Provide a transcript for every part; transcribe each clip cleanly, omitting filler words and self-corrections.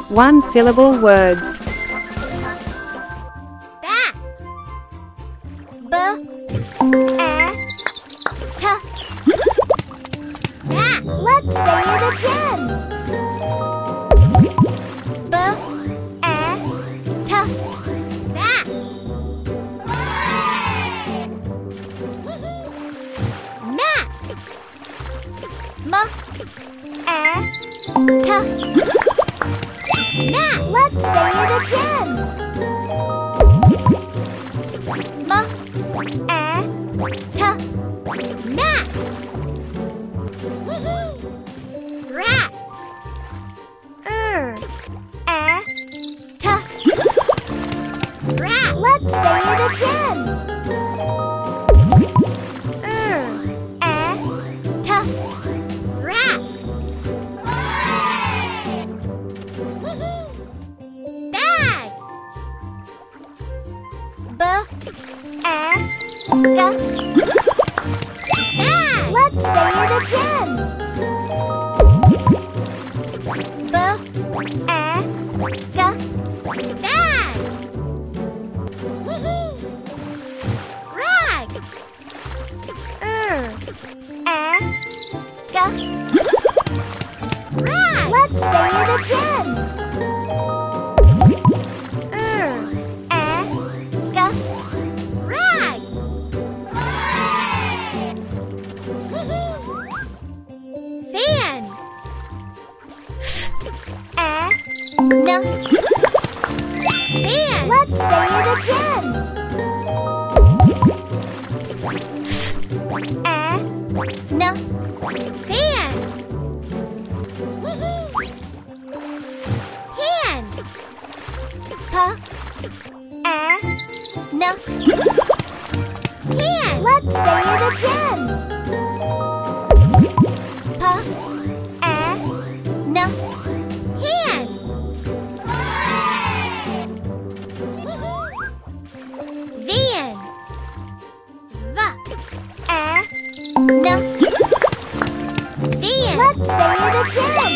One-syllable words. Bat. Bat. Let's say it again. Bat. Mat. Mat. Let's say it again. Mat. Rat. Rat. Let's say it again. Rat. Bag. Bag. Let's say it again. Bag. Rag. Rag. Let's say it again. Rag. Fan. Fan. Let's say it again. Fan. Pan. Pan. Let's say it again. Pan. Van. Van. Let's say it again.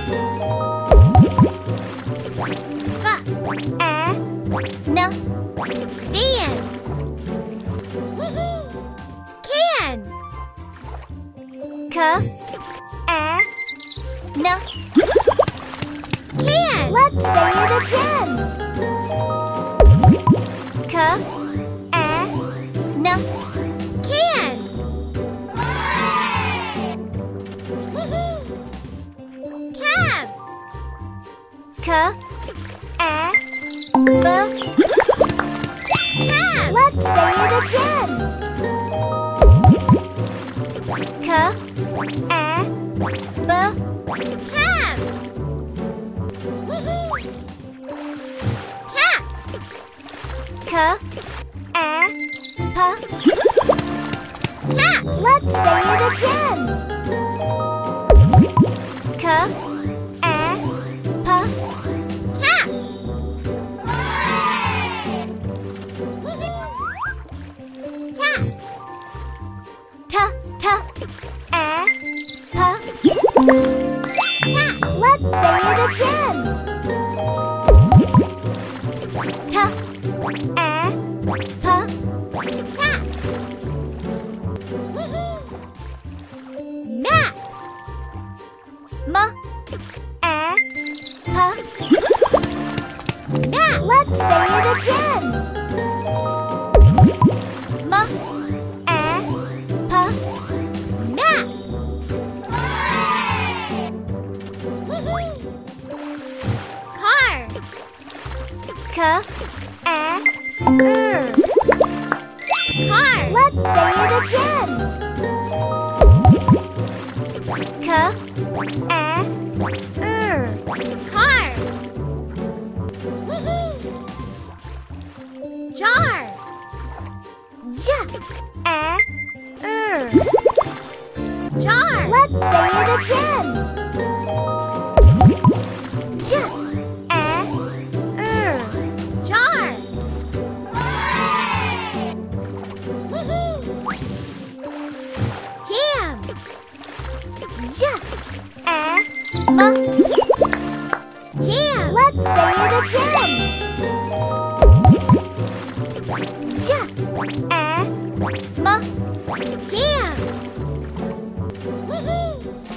Van. Can. Can. Let's say it again. Can. Cab. Cab. Let's say it again. Cab. Cab. Cat. Cat. Let's say it again. Cat. Let's say it again. Map. Let's say it again. Map. Car. Car. Let's say it again. Car. Car. Jar. Jar. Let's say it again. Jar. Jam. Jam. Let's Let's say it again. Jam.